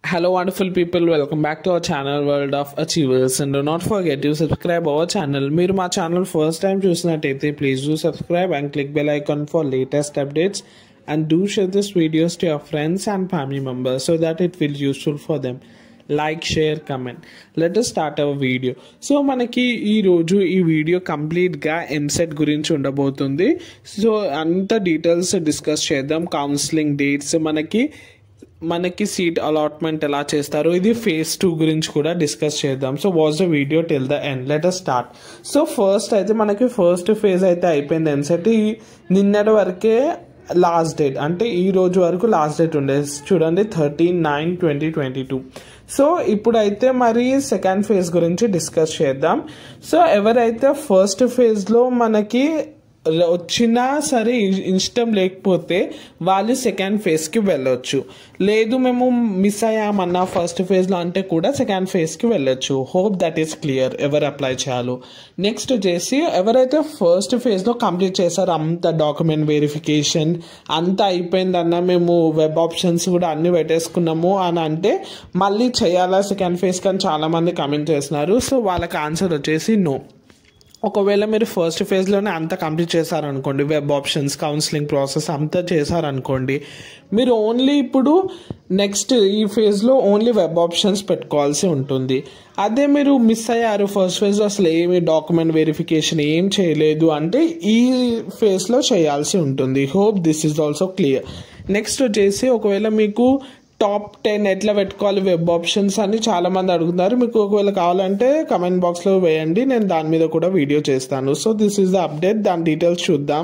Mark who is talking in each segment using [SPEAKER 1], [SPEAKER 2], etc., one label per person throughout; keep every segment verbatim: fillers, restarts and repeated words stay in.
[SPEAKER 1] Hello wonderful people, welcome back to our channel World of Achievers, and do not forget to subscribe our channel. మీరు మా channel first time చూసినట్టయితే please do subscribe and click bell icon for latest updates, and do share this videos to your friends and family members so that it will useful for them. Like, share, comment. Let us start our video. So మనకి ఈ రోజు ఈ video కంప్లీట్గా ఎంసెట్ గురించి ఉండబోతుంది. So అంత details discuss చేద్దాం. Counselling dates, మనకి మనకి సీట్ అలాట్మెంట్ ఎలా చేస్తారు, ఇది ఫేజ్ టూ గురించి కూడా డిస్కస్ చేద్దాం. So watch the video till the end. Let us start. So first అయితే మనకి ఫస్ట్ ఫేజ్ అయితే అయిపోయింది. ఎంసెట్ నిన్నటి వరకే లాస్ట్ డేట్, అంటే ఈ రోజు వరకు లాస్ట్ డేట్ ఉండేది. చూడండి, thirteen nine twenty twenty two. So ఇప్పుడైతే మరి సెకండ్ ఫేజ్ గురించి డిస్కస్ చేద్దాం. సో ఎవరైతే ఫస్ట్ ఫేజ్లో మనకి వచ్చినా సరే ఇష్టం లేకపోతే వాళ్ళు సెకండ్ ఫేజ్కి వెళ్ళొచ్చు. లేదు మేము మిస్ అయ్యామన్నా ఫస్ట్ ఫేజ్లో అంటే కూడా సెకండ్ ఫేజ్కి వెళ్ళొచ్చు. హోప్ దట్ ఈస్ క్లియర్ ఎవరు అప్లై చేయాలో. నెక్స్ట్ వచ్చేసి ఎవరైతే ఫస్ట్ ఫేజ్లో కంప్లీట్ చేశారో, అంత డాక్యుమెంట్ వెరిఫికేషన్ అంతా అయిపోయిందన్న, మేము వెబ్ ఆప్షన్స్ కూడా అన్ని పెట్టేసుకున్నాము అని అంటే మళ్ళీ చేయాలా సెకండ్ ఫేజ్ కానీ చాలామంది కమెంట్ చేస్తున్నారు. సో వాళ్ళకి ఆన్సర్ వచ్చేసి నో. ఒకవేళ మీరు ఫస్ట్ ఫేజ్లోనే అంతా కంప్లీట్ చేశారనుకోండి, వెబ్ ఆప్షన్స్, కౌన్సిలింగ్ ప్రాసెస్ అంతా చేశారనుకోండి, మీరు ఓన్లీ ఇప్పుడు నెక్స్ట్ ఈ ఫేజ్లో ఓన్లీ వెబ్ ఆప్షన్స్ పెట్టుకోవాల్సి ఉంటుంది. అదే మీరు మిస్ అయ్యారు ఫస్ట్ ఫేజ్లో, అసలు ఏమి డాక్యుమెంట్ వెరిఫికేషన్ ఏం చేయలేదు అంటే ఈ ఫేజ్లో చేయాల్సి ఉంటుంది. Hope this is also clear. Next వచ్చేసి ఒకవేళ మీకు టాప్ టెన్ ఎట్లా పెట్టుకోవాలి వెబ్ ఆప్షన్స్ అని చాలా మంది అడుగుతున్నారు. మీకు ఒకవేళ కావాలంటే కమెంట్ బాక్స్లో వేయండి, నేను దాని మీద కూడా వీడియో చేస్తాను. So this is the update. దాని డీటెయిల్స్ చూద్దాం.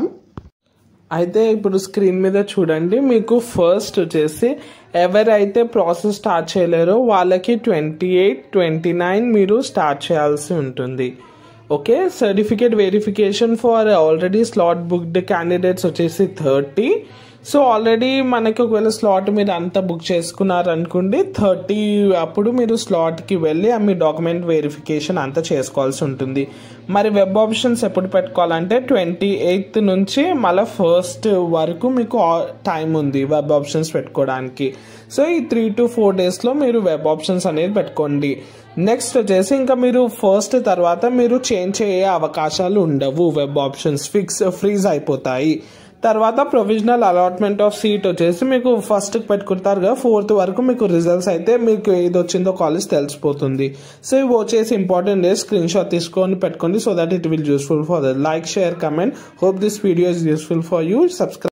[SPEAKER 1] అయితే ఇప్పుడు స్క్రీన్ మీద చూడండి, మీకు ఫస్ట్ వచ్చేసి ఎవరైతే ప్రాసెస్ స్టార్ట్ చేయలేరో వాళ్ళకి ట్వంటీ ఎయిట్ ట్వంటీ నైన్ మీరు స్టార్ట్ చేయాల్సి ఉంటుంది. Okay, certificate verification for already slot booked candidates వచ్చేసి థర్టీ. సో ఆల్రెడీ మనకి ఒకవేళ స్లాట్ మీరు అంతా బుక్ చేసుకున్నారు అనుకోండి, థర్టీ అప్పుడు మీరు స్లాట్కి వెళ్ళి మీ డాక్యుమెంట్ వెరిఫికేషన్ అంతా చేసుకోవాల్సి ఉంటుంది. మరి వెబ్ ఆప్షన్స్ ఎప్పుడు పెట్టుకోవాలంటే ట్వంటీ ఎయిత్ నుంచి మళ్ళీ ఫస్ట్ వరకు మీకు టైం ఉంది వెబ్ ఆప్షన్స్ పెట్టుకోవడానికి. సో ఈ త్రీ టు ఫోర్ డేస్లో మీరు వెబ్ ఆప్షన్స్ అనేది పెట్టుకోండి. నెక్స్ట్ వచ్చేసి ఇంకా మీరు ఫస్ట్ తర్వాత మీరు చేంజ్ చేయ అవకాశాలు ఉండవు. వెబ్ ఆప్షన్స్ ఫిక్స్ ఫ్రీజ్ అయిపోతాయి. తర్వాత ప్రొవిజనల్ అలాట్మెంట్ ఆఫ్ సీట్ వచ్చేసి మీకు ఫస్ట్ పెట్టుకుంటారు కదా, ఫోర్త్ వరకు మీకు రిజల్ట్స్ అయితే మీకు ఏది వచ్చిందో కాలేజ్ తెలిసిపోతుంది. సో ఇవి వచ్చేసి ఇంపార్టెంట్ డేస్, స్క్రీన్ షాట్ తీసుకొని పెట్టుకోండి so that it will useful for the like share comment. Hope this video is useful for you. Subscribe.